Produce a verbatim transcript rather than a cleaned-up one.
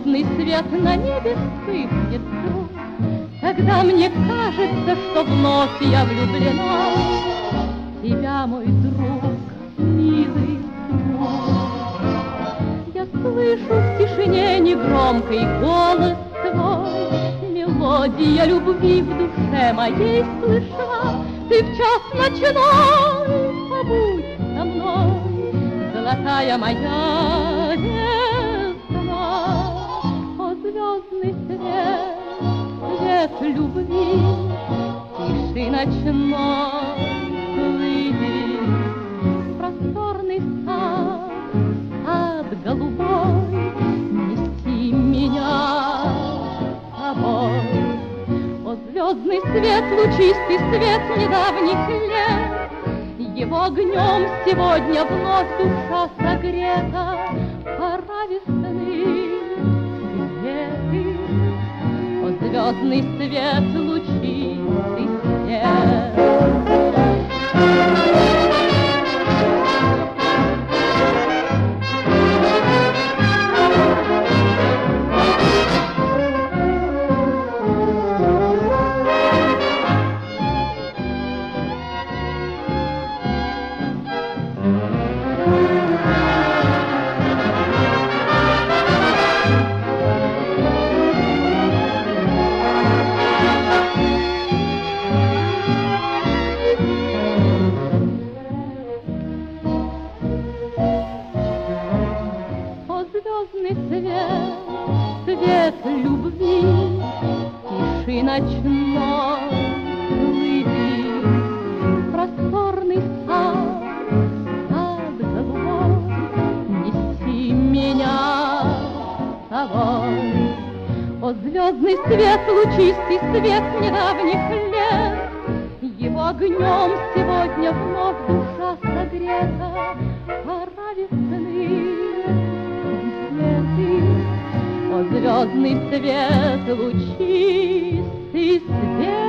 звездный свет на небе вспыхнет вдруг, тогда мне кажется, что вновь я влюблена в тебя, мой друг, милый друг. Я слышу в тишине негромкий голос твой, мелодия любви в душе моей слышна. Ты в час ночной побудь со мной, золотая моя весна. О, звездный свет, свет любви, тиши ночной плыви, просторный сад, сад голубой, неси меня с собой. О, звездный свет, лучистый свет недавних лет, его огнем сегодня вновь душа согрета. Пора весны, где ты? О, звездный свет, лучистый свет. Свет любви, тиши ночной плыви, просторный сад, сад голубой, неси меня с собой. О, звездный свет, лучистый свет недавних лет, его огнем сегодня вновь душа согрета. Пора весны, о, звездный свет, лучистый свет.